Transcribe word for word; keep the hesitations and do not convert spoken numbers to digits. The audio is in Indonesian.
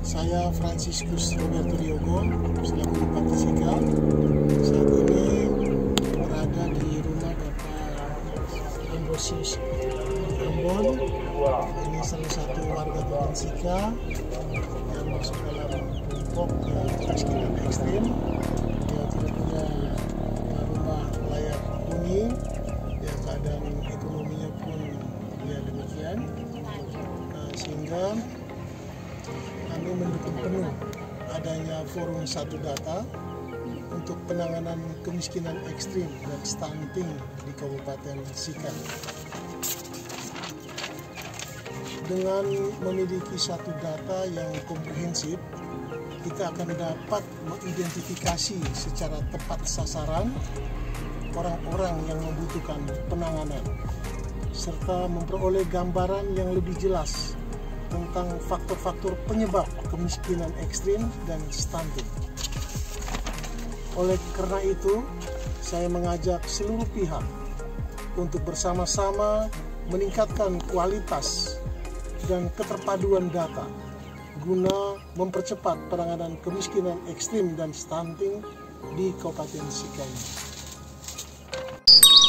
Saya Franciscus Roberto Diogo, selaku Bupati Sika. Saat ini berada di rumah Bapak Ambrosius Ambon. Ini salah satu warga Kabupaten Sika yang masuk dalam kelompok kemiskinan ekstrim. Dia tidak punya rumah layak huni, ya keadaan ekonominya pun ya demikian, nah, sehingga kami mendukung penuh adanya forum satu data untuk penanganan kemiskinan ekstrim dan stunting di Kabupaten Sika. Dengan memiliki satu data yang komprehensif, kita akan dapat mengidentifikasi secara tepat sasaran orang-orang yang membutuhkan penanganan, serta memperoleh gambaran yang lebih jelas tentang faktor-faktor penyebab kemiskinan ekstrim dan stunting. Oleh karena itu, saya mengajak seluruh pihak untuk bersama-sama meningkatkan kualitas dan keterpaduan data guna mempercepat penanganan kemiskinan ekstrim dan stunting di Kabupaten Sika ini.